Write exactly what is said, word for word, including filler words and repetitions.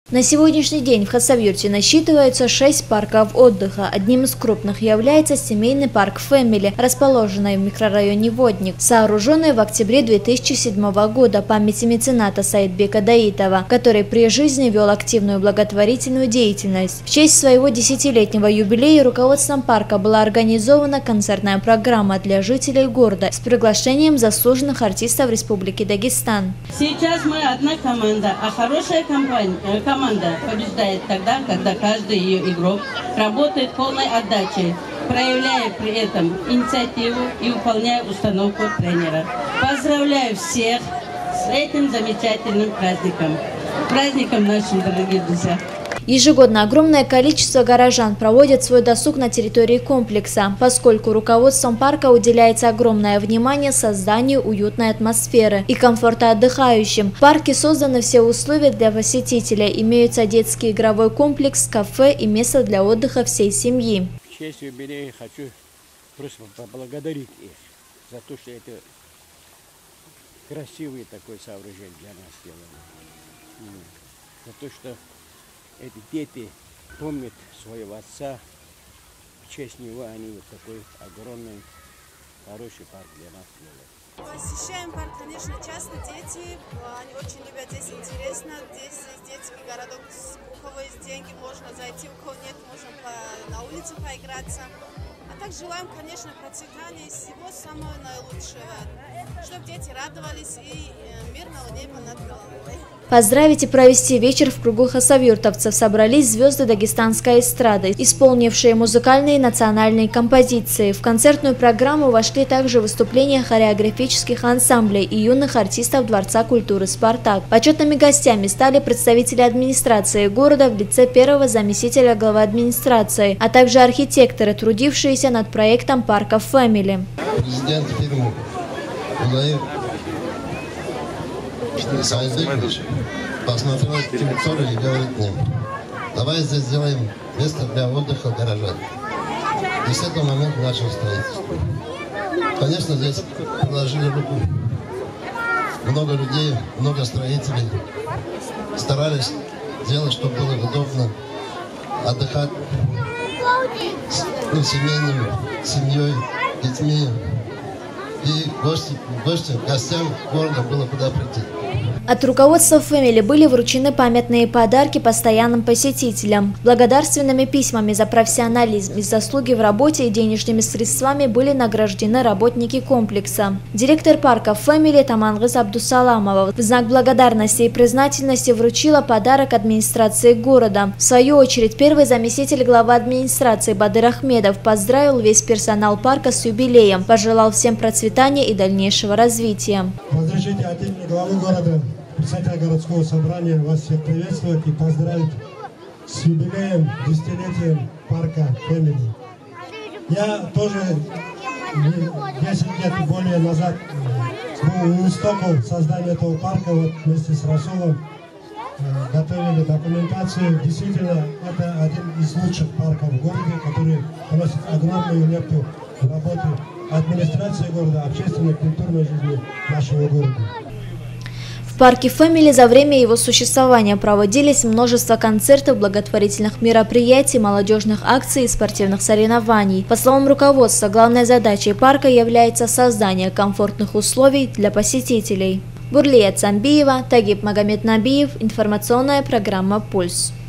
На сегодняшний день в Хасавюрте насчитывается шесть парков отдыха. Одним из крупных является семейный парк «Фэмили», расположенный в микрорайоне Водник, сооруженный в октябре две тысячи седьмого года памяти мецената Саидбека Даитова, который при жизни вел активную благотворительную деятельность. В честь своего десятилетнего юбилея руководством парка была организована концертная программа для жителей города с приглашением заслуженных артистов Республики Дагестан. Сейчас мы одна команда, а хорошая компания. Команда побеждает тогда, когда каждый ее игрок работает полной отдачей, проявляя при этом инициативу и выполняя установку тренера. Поздравляю всех с этим замечательным праздником. Праздником нашим, дорогие друзья! Ежегодно огромное количество горожан проводят свой досуг на территории комплекса, поскольку руководством парка уделяется огромное внимание созданию уютной атмосферы и комфорта отдыхающим. В парке созданы все условия для посетителя, имеются детский игровой комплекс, кафе и место для отдыха всей семьи. В честь юбилея хочу просто поблагодарить их за то, что это красивое такое сооружение для нас сделано. За то, что эти дети помнят своего отца, в честь него они вот такой огромный, хороший парк для нас делают. Посещаем парк, конечно, часто дети, они очень любят, здесь интересно, здесь детский городок, у кого есть деньги, можно зайти, у кого нет, можно по, на улице поиграться. А так желаем, конечно, процветания, всего самого наилучшего, чтобы дети радовались и мирного неба над головой. Поздравить и провести вечер в кругу хасавюртовцев собрались звезды дагестанской эстрады, исполнившие музыкальные и национальные композиции. В концертную программу вошли также выступления хореографических ансамблей и юных артистов Дворца культуры «Спартак». Почетными гостями стали представители администрации города в лице первого заместителя главы администрации, а также архитекторы, трудившиеся над проектом парка «Фэмили». Президент фирмы посмотрел телевизор и говорит мне: давай здесь сделаем место для отдыха горожан. И с этого момента начал строительство. Конечно, здесь приложили руку много людей, много строителей. Старались делать, чтобы было удобно отдыхать с ну, семейным, семьей, детьми. И гости, гости, гостям города было куда прийти. От руководства «Фэмили» были вручены памятные подарки постоянным посетителям. Благодарственными письмами за профессионализм и заслуги в работе и денежными средствами были награждены работники комплекса. Директор парка «Фэмили» Тамангыз Абдусаламова в знак благодарности и признательности вручила подарок администрации города. В свою очередь, первый заместитель главы администрации Бадыр Ахмедов поздравил весь персонал парка с юбилеем, пожелал всем процветания и дальнейшего развития. Разрешите от имени главы города, председателя городского собрания, вас всех приветствовать и поздравить с юбилеем, десятилетием парка «Фэмили». Я тоже десять лет и более назад был у истоков создания этого парка, вот вместе с Расулом готовили документацию. Действительно, это один из лучших парков в городе, который вносит огромную лепту в работу администрации города, общественной и культурной жизни нашего города. В парке «Фэмили» за время его существования проводились множество концертов, благотворительных мероприятий, молодежных акций и спортивных соревнований. По словам руководства, главной задачей парка является создание комфортных условий для посетителей. Бурлия Цамбиева, Тагиб Магомед Набиев, информационная программа «Пульс».